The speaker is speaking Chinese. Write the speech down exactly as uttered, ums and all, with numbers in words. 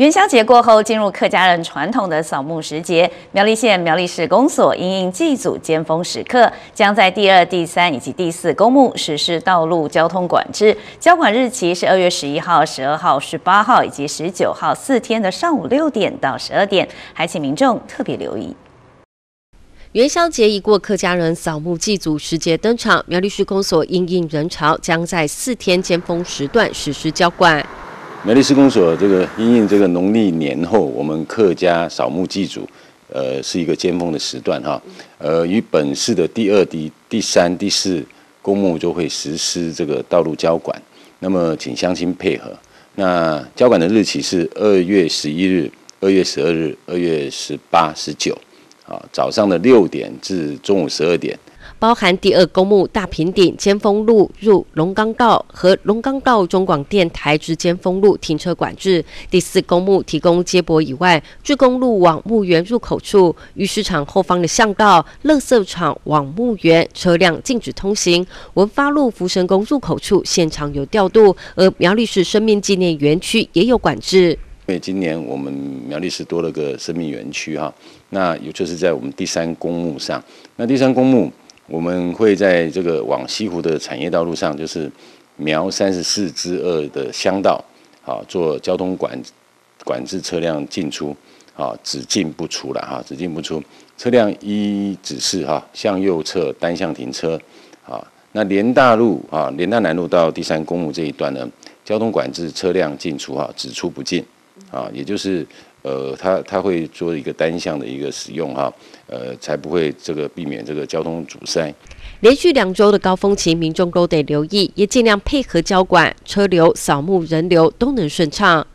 元宵节过后，进入客家人传统的扫墓时节。苗栗县苗栗市公所因应祭祖尖峰时刻，将在第二、第三以及第四公墓实施道路交通管制。交管日期是二月十一号、十二号、十八号以及十九号四天的上午六点到十二点，还请民众特别留意。 元宵节已过，客家人扫墓祭祖时节登场。苗栗市公所因应人潮，将在四天尖峰时段实施交管。 苗栗市公所这个因应这个农历年后，我们客家扫墓祭祖，呃，是一个尖峰的时段哈。呃，于本市的第二、第第三、第四公墓就会实施这个道路交管。那么，请乡亲配合。那交管的日期是二月十一日、二月十二日、二月十八、十九。 啊，早上的六点至中午十二点， 包含第二公墓大平顶尖峰路入龙岗道和龙岗道中广电台至尖峰路停车管制。第四公墓提供接驳以外，至公路往墓园入口处、鱼市场后方的巷道、垃圾场往墓园车辆禁止通行。文发路福神宫入口处现场有调度，而苗栗市生命纪念园区也有管制。 因为今年我们苗栗市多了个生命园区哈，那也就是在我们第三公墓上。那第三公墓，我们会在这个往西湖的产业道路上，就是苗三十四之二的乡道，啊，做交通管管制车辆进出，啊，只进不出了哈，只进不出。车辆依指示哈，向右侧单向停车，啊，那联大路啊，联大南路到第三公墓这一段呢，交通管制车辆进出哈，只出不进。 啊，也就是，呃，它它会做一个单向的一个使用哈，呃，才不会这个避免这个交通阻塞。 连续两周的高峰期，民众都得留意，也尽量配合交管，车流、扫墓人流都能顺畅。